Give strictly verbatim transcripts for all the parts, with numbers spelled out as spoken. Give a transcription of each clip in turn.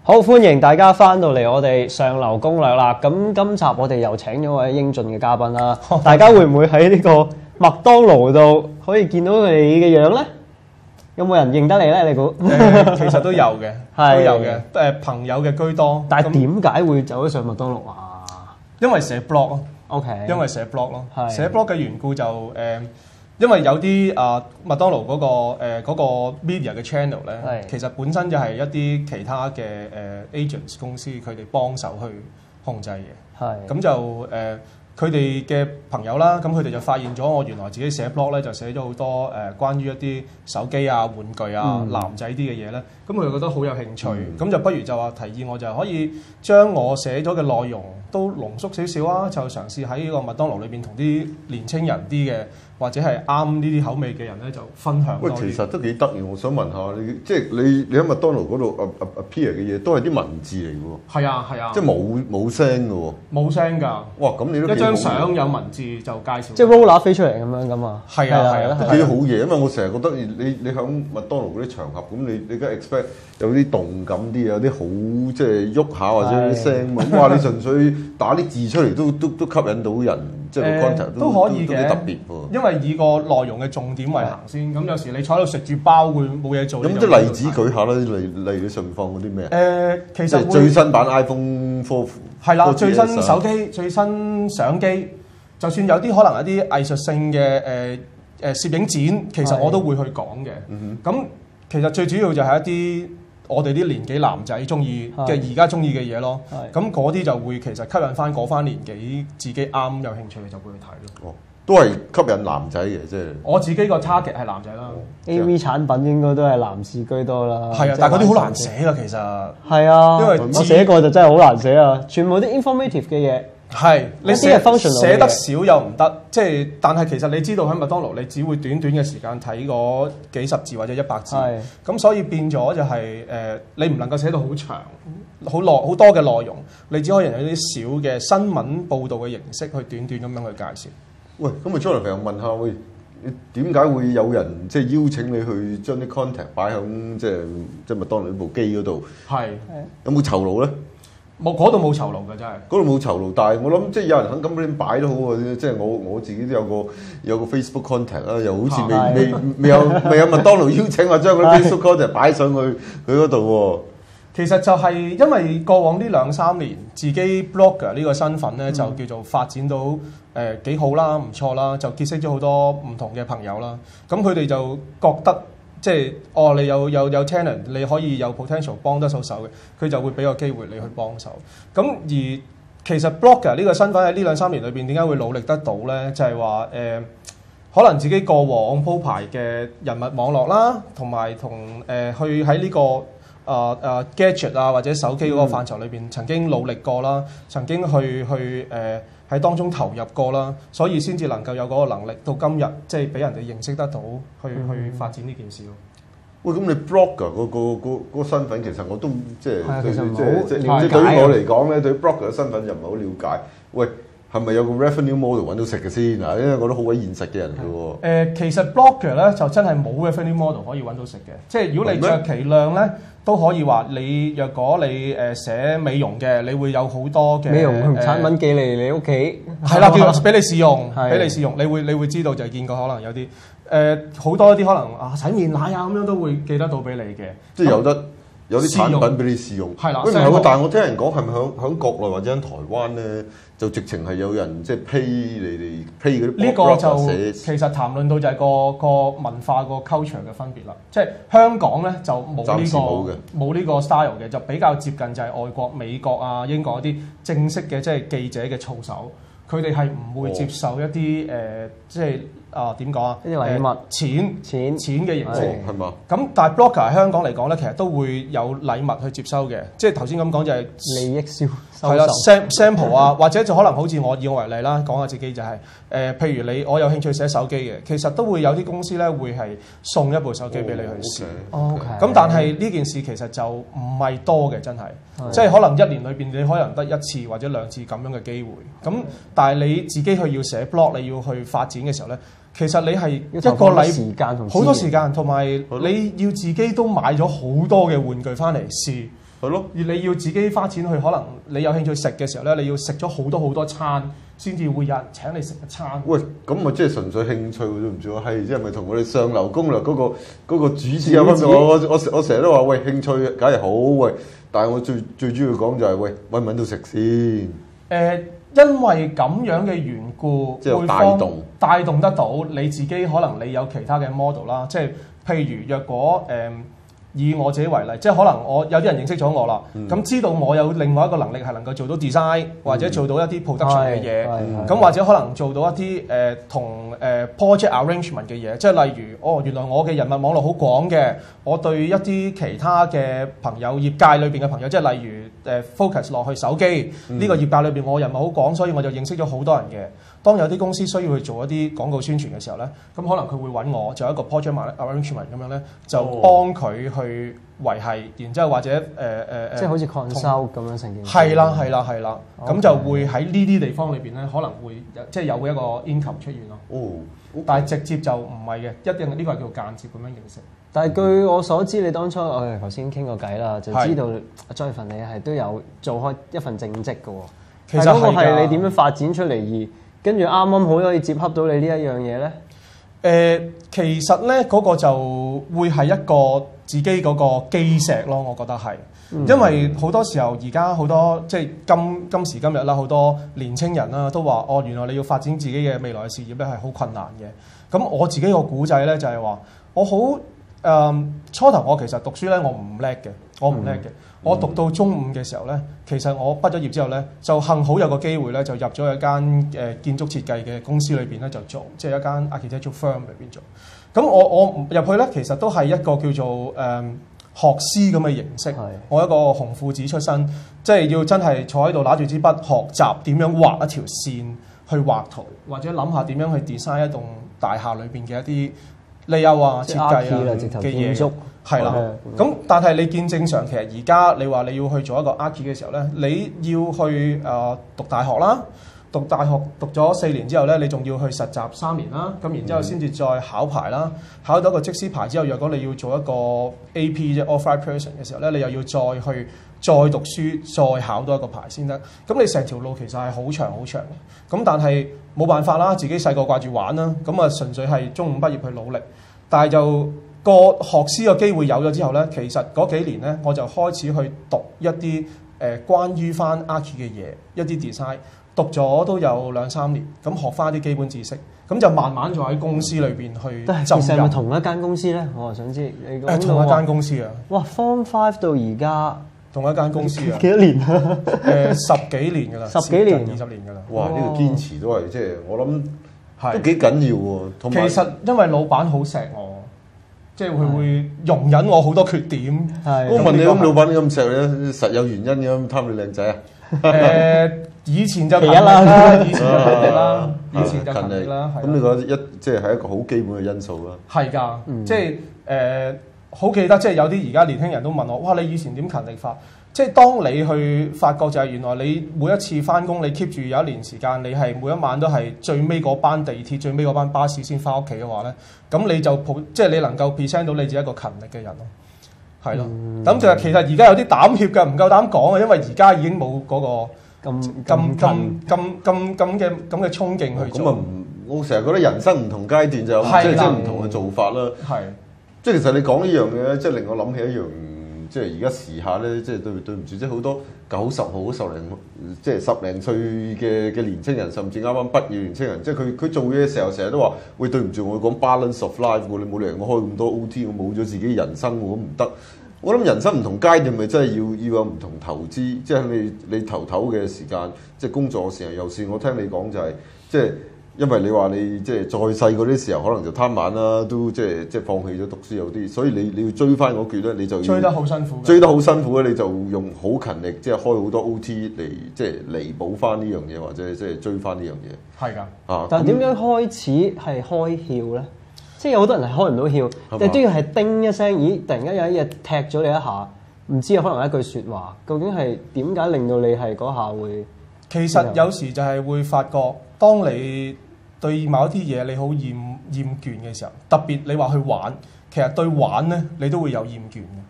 好，歡迎大家翻到嚟我哋上流攻略啦。咁今集我哋又請咗位英俊嘅嘉賓啦。大家會唔會喺呢個麥當勞度可以見到佢哋嘅樣咧？有冇人認得你咧？你估？ 誒，其實都有嘅，都有嘅。誒，朋友嘅居多。 但係點解會走咗上麥當勞啊？ 因為寫 blog 咯。 OK。因為寫 blog 咯。寫 blog 嘅緣故就誒。因為有啲啊麥當勞嗰、那個誒嗰、呃那個 media 嘅 channel 咧，其實本身就係一啲其他嘅誒、呃、agents 公司佢哋幫手去控制嘅。係。咁就誒佢哋嘅朋友啦，咁佢哋就發現咗我原來自己寫 blog 咧，就寫咗好多誒、呃、關於一啲手機啊、玩具啊、嗯、男仔啲嘅嘢咧。咁佢哋覺得好有興趣，咁、嗯、就不如就話提議我就可以將我寫咗嘅內容都濃縮少少啊，就嘗試喺呢個麥當勞裏邊同啲年青人啲嘅。或者係啱呢啲口味嘅人咧，就分享多啲。 喂，其實都幾得意，我想問下你，即係你你喺麥當勞嗰度 appear 嘅嘢，都係啲文字嚟嘅喎。 係啊係啊。即係冇冇聲嘅喎。冇聲㗎。 哇！咁你都一張相有文字就介紹。 即係 roller 飛出嚟咁樣㗎嘛。 係啊係啊。 都幾好嘢，因為我成日覺得你你喺麥當勞嗰啲場合，咁你你梗係 expect 有啲動感啲，有啲好即係喐下或者啲聲嘛。哇！你純粹打啲字出嚟都都都吸引到人，即係個 content 都可以嘅。 都幾特別喎。 因為以個內容嘅重點為行先，咁有時你坐喺度食住包會冇嘢做。 有冇啲例子舉下啦？例例如順放嗰啲咩？ 誒，其實最新版 iPhone four 係啦，最新手機、最新相機，就算有啲可能一啲藝術性嘅誒誒攝影展，其實我都會去講嘅。咁其實最主要就係一啲我哋啲年紀男仔中意嘅而家中意嘅嘢咯。咁嗰啲就會其實吸引翻嗰翻年紀自己啱有興趣嘅就會去睇咯。 都係吸引男仔嘅，即係我自己個 target 係男仔啦。 A V 產品應該都係男士居多啦。 係啊，但係嗰啲好難寫㗎，其實。係啊，因為我寫過就真係好難寫啊，全部啲 informative 嘅嘢。 係，你寫寫得少又唔得，即係但係其實你知道喺麥當勞，你只會短短嘅時間睇嗰幾十字或者一百字。係。咁所以變咗就係誒，你唔能夠寫到好長、好耐、好多嘅內容，你只可以用一啲小嘅新聞報導嘅形式去短短咁樣去介紹。 喂，咁啊，張良平又問下，喂，你點解會有人即係邀請你去將啲 content 擺喺即係即係麥當勞部機嗰度？係。有冇酬勞咧？ 冇，嗰度冇酬勞嘅真係。嗰度冇酬勞，但係我諗即係有人肯咁樣擺都好喎。即係我我自己都有個有個 Facebook content 啦，又好似未未未有未有麥當勞邀請我將嗰啲 Facebook content 擺上去佢嗰度喎。 其實就係因為過往呢兩三年自己 blogger 呢個身份咧，就叫做發展到誒幾好啦，唔錯啦，就結識咗好多唔同嘅朋友啦。咁佢哋就覺得即係哦，你有有有 talent，你可以有 potential 幫得到手嘅，佢就會俾個機會你去幫手。咁而其實 blogger 呢個身份喺呢兩三年裏邊點解會努力得到咧？就係話誒，可能自己過往鋪排嘅人物網絡啦，同埋同誒去喺呢個。啊啊 gadget 啊或者手機嗰個範疇裏邊曾經努力過啦，曾經去去誒喺當中投入過啦，所以先至能夠有嗰個能力到今日，即係俾人哋認識得到，去去發展呢件事咯。 喂，咁你 blogger 嗰個嗰嗰嗰身份其實我都即係即係即係即係對於我嚟講咧，對於 blogger 嘅身份就唔係好了解。喂，係咪有個 revenue model 揾到食嘅先嗱？因為我都好鬼現實嘅人嚟嘅喎。誒， 其實 blogger 咧就真係冇 revenue model 可以揾到食嘅，即係如果你著其量咧。都可以話你若果你誒寫美容嘅，你會有好多嘅美容產品寄嚟你屋企， 係啦，叫俾你試用，俾你試用，你會你會知道就係見過可能有啲誒好多一啲可能啊洗面奶啊咁樣都會寄得到俾你嘅， 即係有得有啲產品俾你試用。係啦，喂唔係喎，但係我聽人講係咪響響國內或者喺台灣咧，就直情係有人即係 pay 你哋 pay 嗰啲。呢個就其實談論到就係個個文化個 culture 嘅分別啦。即係香港咧就冇呢個冇呢個 style 嘅，就比較接近就係外國美國啊英國一啲正式嘅即係記者嘅操守，佢哋係唔會接受一啲誒即係。啊點講啊？一啲禮物、錢、錢、錢嘅形式係嘛？咁但係 blogger 喺香港嚟講咧，其實都會有禮物去接收嘅，即係頭先咁講就係利益銷售。 係啦 sample 啊，或者就可能好似我以我為例啦，講下自己就係、是、誒、呃，譬如你我有興趣寫手機嘅，其實都會有啲公司咧會係送一部手機俾你去試。 OK。 咁但係呢件事其實就唔係多嘅，真係，即係可能一年裏邊你可能得一次或者兩次咁樣嘅機會。咁但係你自己去要寫 blog， 你要去發展嘅時候咧。其實你係一個禮好多時間，同埋你要自己都買咗好多嘅玩具翻嚟試， 係咯， 而你要自己花錢去，可能你有興趣食嘅時候咧，你要食咗好多好多餐，先至會有人請你食一餐。 喂，咁咪即係純粹興趣啫，唔知喎。係即係咪同我哋上流攻略嗰、嗰個嗰個主持有分別？我我我我成日都話喂，興趣梗係好喂，但係我最最主要講就係、係、喂，揾唔揾到食先？誒、 呃，因為咁樣嘅緣故， 即係帶動帶動得到你自己，可能你有其他嘅 model 啦，即係譬如若果誒。呃以我自己為例，即係可能我有啲人認識咗我啦，咁、嗯、知道我有另外一個能力係能夠做到 design、嗯、或者做到一啲 production 嘅嘢，咁、嗯、或者可能做到一啲誒同誒 project arrangement 嘅嘢，即係例如哦，原來我嘅人脈網絡好廣嘅，我對一啲其他嘅朋友業界裏邊嘅朋友，即係例如誒 focus 落去手機呢、嗯、個業界裏邊，我人脈好廣，所以我就認識咗好多人嘅。當有啲公司需要去做一啲廣告宣傳嘅時候咧，咁可能佢會揾我做一個 project arrangement 咁樣咧，就幫佢去維繫，然之後或者誒誒誒， 即係好似 consult 咁樣成件事。 係啦係啦係啦，咁就會喺呢啲地方裏邊咧，可能會即係有一個 income 出現咯。哦，但係直接就唔係嘅，一定呢個係叫間接咁樣認識。 但係據我所知，你當初我哋頭先傾過偈啦，就知道 Jonathan 你係都有做開一份正職嘅喎。其實嗰個係你點樣發展出嚟而？跟住啱啱好可以接洽到你呢一樣嘢咧？誒、 呃，其實咧嗰、那個就會係一個自己嗰個基石咯，我覺得係，嗯、因為好多時候而家好多即係今今時今日啦，好多年青人啦都話哦，原來你要發展自己嘅未來嘅事業咧係好困難嘅。咁我自己個古仔咧就係、是、話，我好誒、呃、初頭我其實讀書咧我唔叻嘅，我唔叻嘅。嗯我讀到中五嘅時候咧，其實我畢咗業之後咧，就幸好有個機會咧，就入咗一間誒建築設計嘅公司裏邊咧，就做即係一間 architectural firm 裏邊做。咁我我入去咧，其實都係一個叫做誒、嗯、學師咁嘅形式。是我一個紅褲子出身，即係要真係坐喺度拿住支筆學習點樣畫一條線去畫圖，或者諗下點樣去 design 一棟大廈裏邊嘅一啲 layout 啊、設計啊嘅嘢。係啦，咁、嗯、但係你見正常，其實而家你話你要去做一個 archi 嘅時候咧，你要去誒、呃、讀大學啦，讀大學讀咗四年之後咧，你仲要去實習三年啦，咁然之後先至再考牌啦，考到一個則師牌之後，若果你要做一個 A P 即係 authorized person 嘅時候咧，你又要再去再讀書，再考到一個牌先得。咁你成條路其實係好長好長嘅，咁但係冇辦法啦，自己細個掛住玩啦，咁啊純粹係中五畢業去努力，但係就個學師嘅機會有咗之後咧，其實嗰幾年咧，我就開始去讀一啲誒、呃、關於翻 archi 嘅嘢，一啲 design，讀咗都有兩三年，咁學翻啲基本知識，咁就慢慢就喺公司裏邊去浸入。其實係咪同一間公司咧？我係想知。你誒同一間公司啊！ 哇 ，Form Five 到而家同一間公司啊！ 幾多年啊？ 誒、呃、十幾年㗎啦， 十幾年、 二十年㗎啦。 哇！呢、呢個堅持都係即係我諗都幾緊要喎。同埋其實因為老闆好錫我。即係佢會容忍我好多缺點。 係。我問你咁，老闆咁錫你，實有原因嘅，貪你靚仔啊？ 誒，以前就勤力啦，以前就勤力啦，以前就勤力啦。 咁你覺得一即係係一個好基本嘅因素啦。 係㗎，即係誒，好記得，即係有啲而家年輕人都問我，哇！你以前點勤力法？即係當你去發覺就係原來你每一次翻工，你 keep 住有一年時間，你係每一晚都係最尾嗰班地鐵、最尾嗰班巴士先翻屋企嘅話咧，咁你就抱即係你能夠 present 到你自己一個勤力嘅人咯，係咯。咁就係其實而家有啲膽怯嘅，唔夠膽講啊，因為而家已經冇嗰個咁咁咁咁咁咁嘅咁嘅衝勁去做。咁啊唔， 我成日覺得人生唔同階段就有即係即係唔同嘅做法啦。係，即係其實你講呢樣嘢，即係令我諗起一樣。即係而家時下咧，即係對對唔住，即係好多九十後、十零即係十零歲嘅嘅年青人，甚至啱啱畢業年青人，即係佢佢做嘢嘅時候，成日都話：喂，對唔住，我講 balance of life 喎，你冇理由我開咁多 O T，我冇咗自己人生，我唔得。我諗人生唔同階段，咪真係要要有唔同投資，即係你你頭頭嘅時間，即係工作嘅時候，尤其是我聽你講就係即係。因為你話你即係再細嗰啲時候，可能就貪玩啦，都即係即係放棄咗讀書有啲，所以你你要追翻嗰橛咧，你就要追得好辛苦， 追得好辛苦咧，你就用好勤力，即係開好多 O T 嚟即係彌補翻呢樣嘢，或者即係追翻呢樣嘢。係㗎，啊！ 但係點樣開始係開竅咧？即係有好多人係開唔到竅，但係都要係叮一聲，咦！突然間有一日踢咗你一下，唔知啊，可能一句説話，究竟係點解令到你係嗰下會？ 其實有時就係會發覺，當你對某一啲嘢你好厭厭倦嘅時候，特別你話去玩，其實對玩咧你都會有厭倦嘅。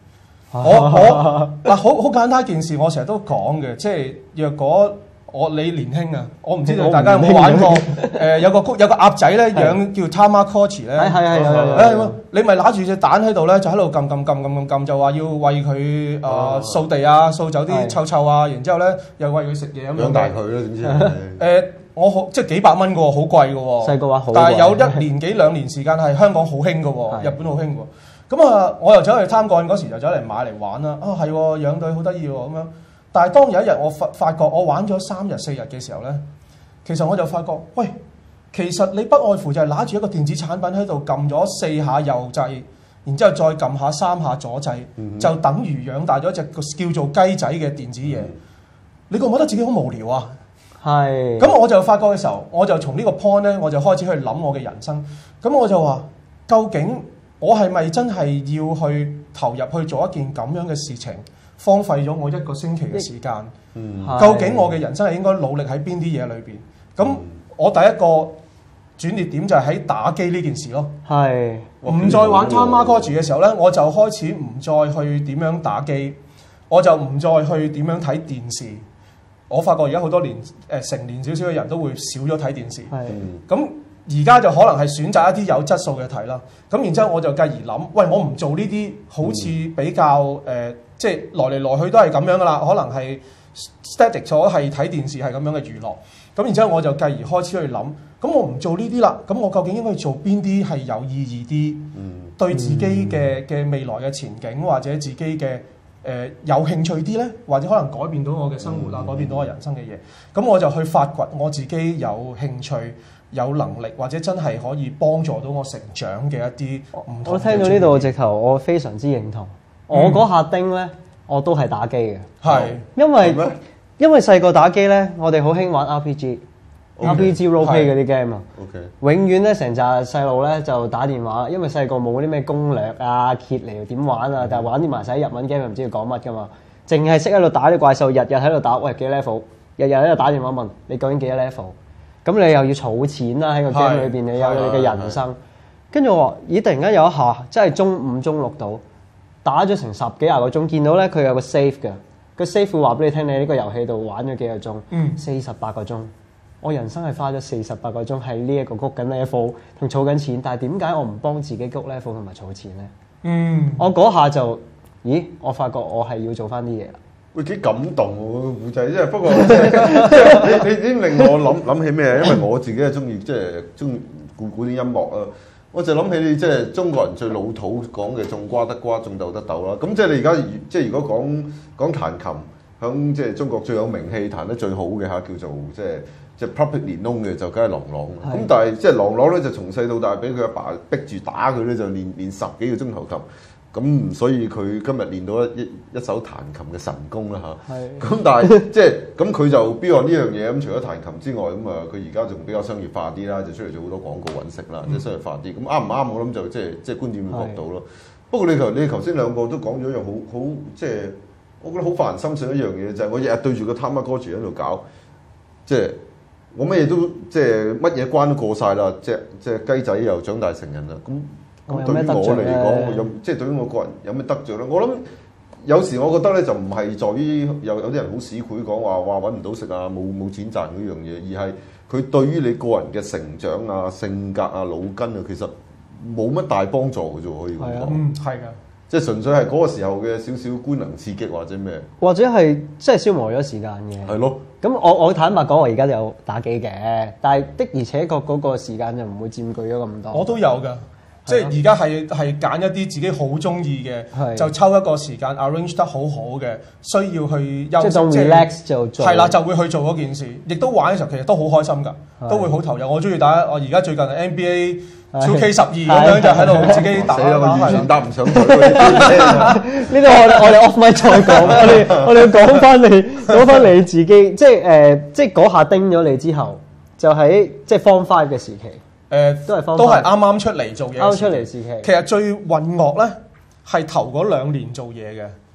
我我嗱好好簡單一件事，我成日都講嘅，即係若果我你年輕啊，我唔知道大家有冇玩過誒有個有個鴨仔咧樣叫 Tamagotchi 咧， 係係係誒你咪揦住隻蛋喺度咧，就喺度撳撳撳撳撳撳，就話要餵佢誒掃地啊，掃走啲臭臭啊，然之後咧又餵佢食嘢咁樣。 養大佢啦，點知？ 誒我好即係幾百蚊嘅喎，好貴嘅喎。 細個話好， 但係有一年幾兩年時間係香港好興嘅喎，日本好興嘅喎。咁啊，我又走去參觀嗰時就走嚟買嚟玩啦。啊係喎，養到好得意喎咁樣。但係當有一日我發發覺我玩咗三日四日嘅時候咧，其實我就發覺，喂，其實你不外乎就係揦住一個電子產品喺度撳咗四下右掣，然之後再撳下三下左掣，嗯、就等於養大咗隻叫做雞仔嘅電子嘢。嗯、你覺唔覺得自己好無聊啊？係。咁我就發覺嘅時候，我就從呢個 point 咧，我就開始去諗我嘅人生。咁我就話，究竟我係咪真係要去投入去做一件咁樣嘅事情，荒廢咗我一個星期嘅時間？嗯、究竟我嘅人生係應該努力喺邊啲嘢裏邊？咁、嗯、我第一個轉捩點就係喺打機呢件事咯。係唔再玩 Tamagotchi 嘅時候咧，我就開始唔再去點樣打機，我就唔再去點樣睇電視。我發覺而家好多年誒、呃、成年少少嘅人都會少咗睇電視。係咁。而家就可能係選擇一啲有質素嘅睇啦，咁然之後我就繼而諗，喂，我唔做呢啲好似比較誒、呃，即係來嚟來去都係咁樣噶啦，可能係 static 咗係睇電視係咁樣嘅娛樂，咁然之後我就繼而開始去諗，咁我唔做呢啲啦，咁我究竟應該做邊啲係有意義啲，嗯、對自己嘅嘅未來嘅前景或者自己嘅誒、呃、有興趣啲咧，或者可能改變到我嘅生活啊，嗯、改變到我人生嘅嘢，咁我就去發掘我自己有興趣。有能力或者真係可以幫助到我成長嘅一啲唔同嘅。我聽到呢度直頭，我非常之認同。嗯、我嗰下叮咧，我都係打機嘅。係是，因為嗎因為細個打機咧，我哋好興玩 R P G、R P G role play 嗰啲 game 啊。OK。永遠咧成紮細路咧就打電話，因為細個冇啲咩攻略啊、揭嚟點玩啊，但係玩啲埋晒日文 game 又唔知佢講乜噶嘛，淨係識喺度打啲怪獸，日日喺度打，喂幾 level， 日日喺度打電話問你究竟幾多 level。咁你又要儲錢啦，喺個 game 裏邊，你有你嘅人生。跟住我話，咦！突然間有一下，真係中五中六度，打咗成十幾廿個鐘，見到咧佢有個 save 嘅，個 save 會話俾你聽，你呢個遊戲度玩咗幾個鐘，四十八個鐘。我人生係花咗四十八個鐘喺呢一個谷緊 level 同儲緊錢，但係點解我唔幫自己谷 level 同埋儲錢咧？嗯，我嗰下就，咦！我發覺我係要做翻啲嘢啦。會幾感動喎個故仔，即係不過即係即係你你已經令我諗諗起咩？因為我自己係中意即係中意古古典音樂啊，我就諗起你即係中國人最老土講嘅種瓜得瓜，種豆得豆啦。咁即係你而家即係如果講講彈琴，響即係中國最有名氣、彈得最好嘅嚇，叫做即係即係 publicly known 嘅就梗係郎朗。咁但係即係郎朗咧就從細到大俾佢阿爸逼住打佢咧，就練練十幾個鐘頭琴。咁所以佢今日練到一一手彈琴嘅神功啦嚇。係。咁但係即係咁佢就邊個呢樣嘢咁？除咗彈琴之外，咁啊佢而家仲比較商業化啲啦，就出嚟做好多廣告揾食啦，即係商業化啲。咁啱唔啱？我諗就即係即係觀點會學到咯。不過你頭你頭先兩個都講咗一樣好好即係，我覺得好發人深省一樣嘢，就係我日日對住個 Tamagotchi喺度搞，即係我乜嘢都即係乜嘢關都過晒啦，即係即係雞仔又長大成人啦，咁。咁對於我嚟講，有即係對於我個人有咩得着咧？我諗有時我覺得咧，就唔係在於有有啲人好市儈講話話揾唔到食啊，冇冇錢賺嗰樣嘢，而係佢對於你個人嘅成長啊、性格啊、腦筋啊，其實冇乜大幫助嘅啫，可以咁講。嗯，係㗎，即係純粹係嗰個時候嘅少少官能刺激或者咩，或者係即係消磨咗時間嘅。係咯。咁我我坦白講，我而家有打機嘅，但係的而且確嗰個時間就唔會佔據咗咁多。我都有㗎。即係而家係係揀一啲自己好中意嘅，就抽一個時間 arrange 得好好嘅，需要去休息，即係 relax 就做。係啦，就會去做嗰件事，亦都玩嘅時候其實都好開心㗎，都會好投入。我中意打，我而家最近 N B A two K 十二咁樣就喺度自己打。死啦！我完全答唔上佢。呢度我我哋 off mic 再講，我哋我哋講翻你講翻你自己，即係誒，即係嗰下叮咗你之後，就喺即係 Form Five 嘅時期。誒、呃、都係都係啱啱出嚟做嘢，啱出嚟時期。其實最混樂咧係頭嗰兩年做嘢嘅，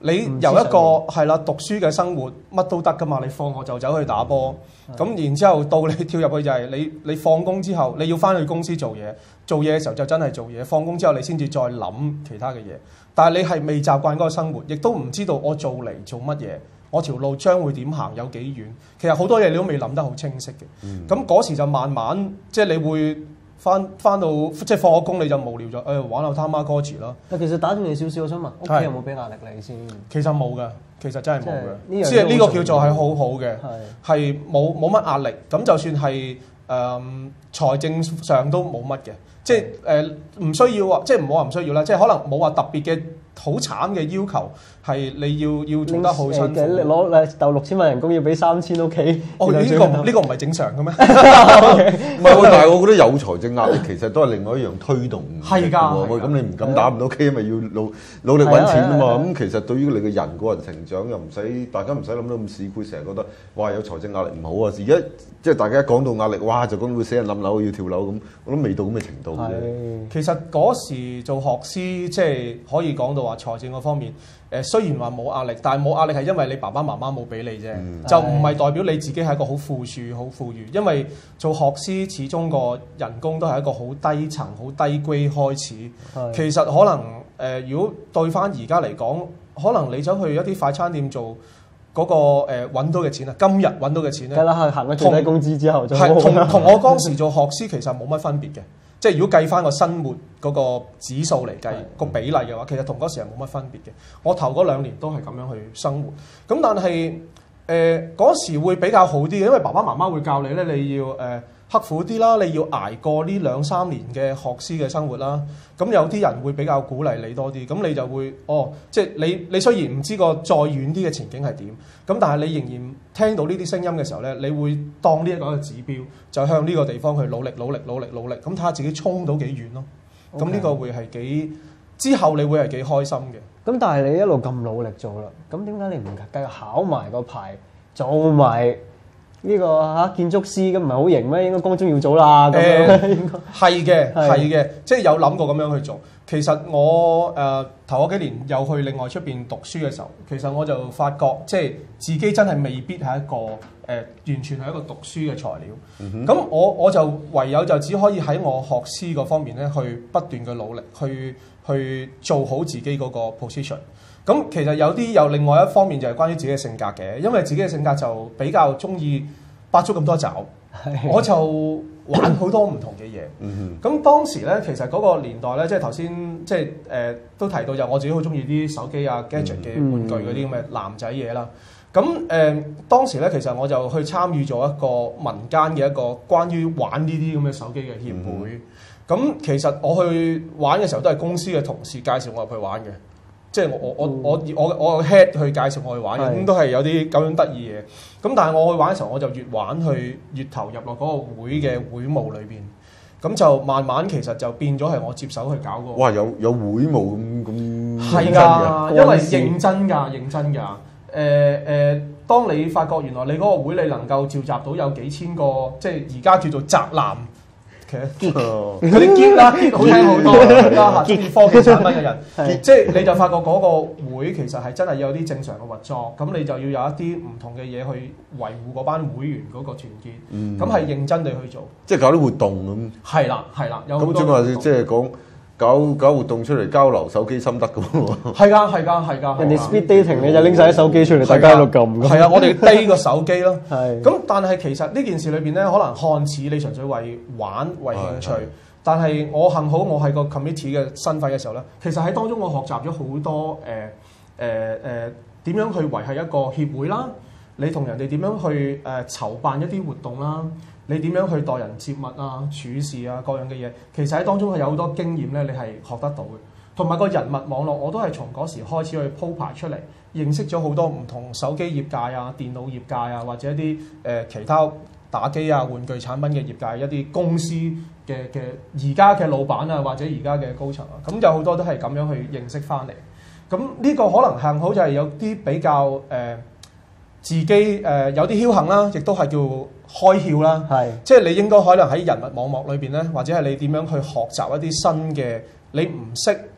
你由一個係啦讀書嘅生活乜都得噶嘛，你放學就走去打波，咁、嗯、然之後到你跳入去就係你你放工之後你要翻去公司做嘢，做嘢嘅時候就真係做嘢，放工之後你先至再諗其他嘅嘢。但係你係未習慣嗰個生活，亦都唔知道我做嚟做乜嘢，我條路將會點行，有幾遠。其實好多嘢你都未諗得好清晰嘅。咁嗰、嗯、時就慢慢即係你會。翻翻到即係放咗工你就無聊咗，誒、哎、玩下他媽哥池咯。 但其實打斷你少少，我想問屋企有冇俾壓力你先？ 其實冇㗎，其實真係冇嘅。即係呢個叫做係好好嘅，係冇冇乜壓力。咁就算係誒、呃、財政上都冇乜嘅，即係誒唔需要話，即係唔好話唔需要啦，即係可能冇話特別嘅好慘嘅要求，係你要要做得好辛苦。 攞誒鬥六千萬人工要俾三千屋企。 哦，呢、這個呢、這個唔係正常嘅咩？ 唔係喎，但係我覺得有財政壓力其實都係另外一樣推動嘅。 係㗎， 咁你唔敢打唔到機，因為要努努力揾錢啊嘛。咁其實對於你嘅人個人成長又唔使，大家唔使諗到咁市儈，成日覺得哇有財政壓力唔好啊。而家即係大家一講到壓力，哇就講會死人冧樓要跳樓咁，我都未到咁嘅程度啫。 其實嗰時做學師即係可以講到話財政嗰方面。誒雖然話冇壓力，但係冇壓力係因為你爸爸媽媽冇俾你啫，嗯、就唔係代表你自己係一個好富庶、好富裕。因為做學師始終個人工都係一個好低層、好低 grade 開始。的其實可能誒、呃，如果對翻而家嚟講，可能你走去一啲快餐店做嗰、那個誒揾、呃、到嘅錢啊，今日揾到嘅錢咧， 梗係行咗最低工資之後就係同同我當時做學師其實冇乜分別嘅。即係如果計翻個生活嗰個指數嚟計個比例嘅話，其實同嗰時係冇乜分別嘅。我頭嗰兩年都係咁樣去生活，咁但係誒嗰時會比較好啲嘅，因為爸爸媽媽會教你咧，你要誒、呃、刻苦啲啦，你要捱過呢兩三年嘅學師嘅生活啦。咁有啲人會比較鼓勵你多啲，咁你就會哦，即係你你雖然唔知個再遠啲嘅前景係點，咁但係你仍然聽到呢啲聲音嘅時候咧，你會當呢一個一個指標，就向呢個地方去努力、努力、努力、努力，咁睇下自己衝到幾遠咯。咁呢 Okay. 個會係幾之後你會係幾開心嘅。 咁但係你一路咁努力做啦，咁點解你唔繼續考埋個牌，做埋？呢、這個嚇、啊、建築師咁唔係好型咩？應該光宗耀祖啦咁樣。 係嘅，係嘅，即係有諗過咁樣去做。其實我誒、呃、頭嗰幾年又去另外出邊讀書嘅時候，其實我就發覺即係自己真係未必係一個誒、呃、完全係一個讀書嘅材料。咁、嗯、哼我我就唯有就只可以喺我學師嗰方面咧，去不斷嘅努力，去去做好自己嗰個 position。咁其實有啲有另外一方面就係關於自己嘅性格嘅，因為自己嘅性格就比較中意百足咁多爪，我就玩好多唔同嘅嘢。咁當時咧，其實嗰個年代咧，即係頭先即係誒、呃、都提到，就我自己好中意啲手機啊、gadget 嘅玩具嗰啲咁嘅男仔嘢啦。咁誒、呃、當時咧，其實我就去參與咗一個民間嘅一個關於玩呢啲咁嘅手機嘅協會。咁、嗯、其實我去玩嘅時候，都係公司嘅同事介紹我入去玩嘅。即係我我我我我我 head 去介紹我去玩嘅，咁、嗯、都係有啲咁樣得意嘅。咁但係我去玩嘅時候，我就越玩去越投入落嗰個會嘅會務裏邊。咁就慢慢其實就變咗係我接手去搞嗰個。哇！ 有有會務咁咁係㗎，因為認真㗎，認真㗎。誒、呃、誒、呃，當你發覺原來你嗰個會你能夠召集到有幾千個，即係而家叫做宅男。佢啲結啦，結好聽好多啦嚇，中意科技產品嘅人，即係你就發覺嗰個會其實係真係有啲正常嘅運作，咁你就要有一啲唔同嘅嘢去維護嗰班會員嗰個團結，咁係、嗯、認真地去做， 即係搞啲活動咁。係啦，係啦，有好多。咁即係話，即係講。搞搞活動出嚟交流手機心得咁喎， 係㗎係㗎係㗎。 人哋 speed dating 你就拎晒啲手機出嚟，大家喺度撳。 係啊，我哋低個手機咯。 係。 咁但係其實呢件事裏邊咧，可能看似你純粹為玩為興趣，但係我幸好我係個 committee 嘅身份嘅時候咧，其實喺當中我學習咗好多誒誒誒點樣去維係一個協會啦，你同人哋點樣去誒、呃、籌辦一啲活動啦。你點樣去待人接物啊、處事啊各樣嘅嘢，其實喺當中係有好多經驗咧，你係學得到嘅。同埋個人物網絡，我都係從嗰時開始去鋪排出嚟，認識咗好多唔同手機業界啊、電腦業界啊，或者一啲誒、呃、其他打機啊、玩具產品嘅業界一啲公司嘅嘅而家嘅老闆啊，或者而家嘅高層啊，咁有好多都係咁樣去認識翻嚟。咁呢個可能幸好就係有啲比較誒。呃自己誒、呃、有啲僥倖啦，亦都係叫開竅啦。係是，即係你應該可能喺人物網絡裏邊咧，或者係你點樣去學習一啲新嘅，你唔識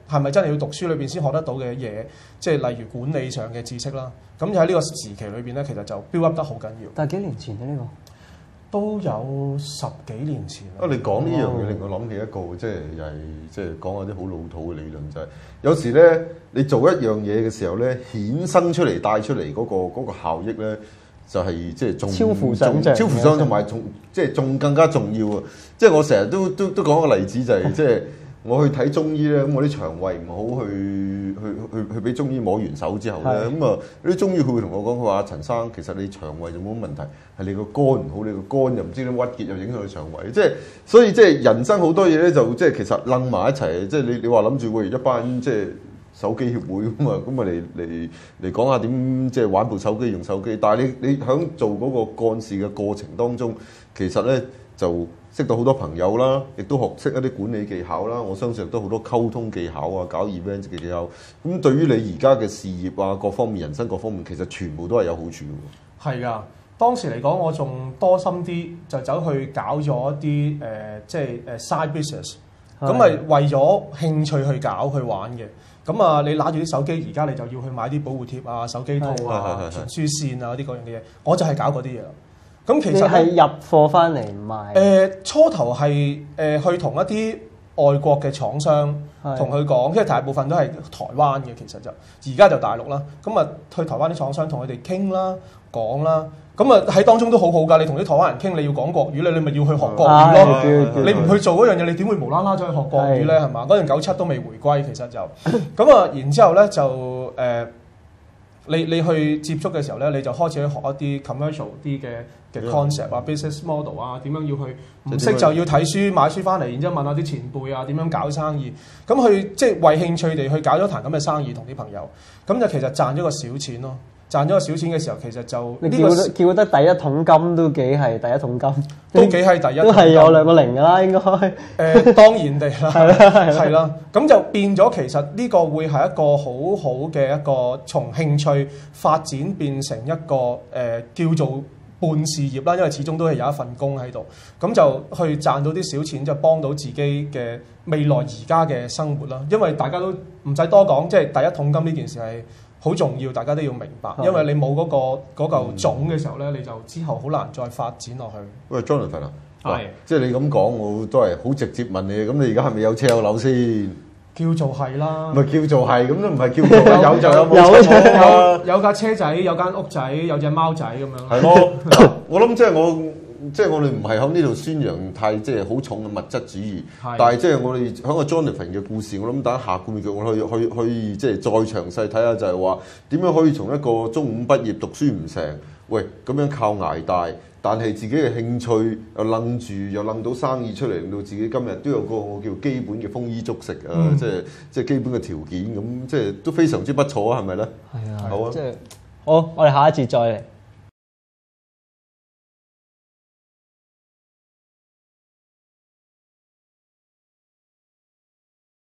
係咪真係要讀書裏邊先學得到嘅嘢？即係例如管理上嘅知識啦。咁就喺呢個時期裏邊咧，其實就 build up 得好緊要。 但係幾年前嘅呢個？ 都有十幾年前啊！你講呢樣嘢令我諗起一個，即係又係即係講下啲好老土嘅理論，就係、是、有時咧，你做一樣嘢嘅時候咧，衍生出嚟帶出嚟嗰、那個那個效益咧，就係即係仲超乎想像， 超乎想像同埋仲即係仲更加重要啊！即係我成日都都都講個例子就係、是、即係。我去睇中醫咧，咁我啲腸胃唔好，去去去去俾中醫摸完手之後咧，咁啊啲中醫佢會同我講，佢話陳生，其實你腸胃就冇乜問題，係你個肝唔好，你個肝又唔知點鬱結又影響你腸胃，即係所以即係人生好多嘢咧，就即係其實擸埋一齊，即係你你話諗住喂一班即係手機協會咁啊，咁啊嚟嚟嚟講下點即係玩部手機用手機，但係你你喺做嗰個幹事嘅過程當中，其實咧就識到好多朋友啦，亦都學識一啲管理技巧啦。我相信亦都好多溝通技巧啊，搞 event 嘅技巧。咁對於你而家嘅事業啊，各方面、人生各方面，其實全部都係有好處嘅。 係㗎，當時嚟講，我仲多心啲，就走去搞咗一啲誒、呃，即係誒 side business。咁係為咗興趣去搞去玩嘅。咁啊，你拿住啲手機，而家你就要去買啲保護貼啊、手機套啊、傳輸線啊嗰啲嗰樣嘅嘢。我就係搞嗰啲嘢啦。咁其實係入貨翻嚟賣。誒、 呃、初頭係誒、呃、去同一啲外國嘅廠商同佢講，因為大部分都係台灣嘅，其實就而家就大陸啦。咁啊，去台灣啲廠商同佢哋傾啦、講啦。咁啊喺當中都好好㗎。你同啲台灣人傾，你要講國語咧，你咪要去學國語咯。哎、你唔去做嗰樣嘢，你點會無啦啦走去學國語咧？係嘛？嗰陣九七都未回歸，其實就咁啊。然之後咧就誒。呃你你去接觸嘅時候咧，你就開始去學一啲 commercial 啲嘅嘅 concept 啊、business model 啊，點樣要去唔識就要睇書買書翻嚟，然之後問下啲前輩啊點樣搞生意，咁去即係為興趣地去搞咗壇咁嘅生意同啲朋友，咁就其實賺咗個小錢咯。賺咗個小錢嘅時候，其實就你叫得叫得第一桶金都幾係第一桶金， 都幾係第一桶金， 都係有兩個零㗎啦，應該。誒、 呃、當然地啦，係啦係啦，咁就變咗其實呢個會係一個好好嘅一個從興趣發展變成一個誒、呃、叫做半事業啦，因為始終都係有一份工喺度，咁就去賺到啲小錢，就幫到自己嘅未來而家嘅生活啦。因為大家都唔使多講，即係第一桶金呢件事係好重要，大家都要明白，因為你冇嗰、嗰個嗰嚿種嘅時候咧，你就之後好難再發展落去。 喂 Jonathan 啊， 係， 即係你咁講，我都係好直接問你，咁你而家係咪有車有樓先？ 叫做係啦， 咪叫做係，咁都唔係叫做有就有， 有有有架車仔，有間屋仔，有隻貓仔咁樣。 係咯，我諗即係我。即係我哋唔係喺呢度宣揚太即係好重嘅物質主義，但係即係我哋喺個 Jonathan 嘅故事，我諗等下半句我去去去即係再詳細睇下，就係話點樣可以從一個中五畢業讀書唔成，喂咁樣靠捱大，但係自己嘅興趣又楞住，又楞到生意出嚟，令到自己今日都有個我叫基本嘅豐衣足食啊、嗯，即係即係基本嘅條件，咁即係都非常之不錯啊，係咪咧？ 係啊， 好啊， 即係好，我哋下一節再嚟。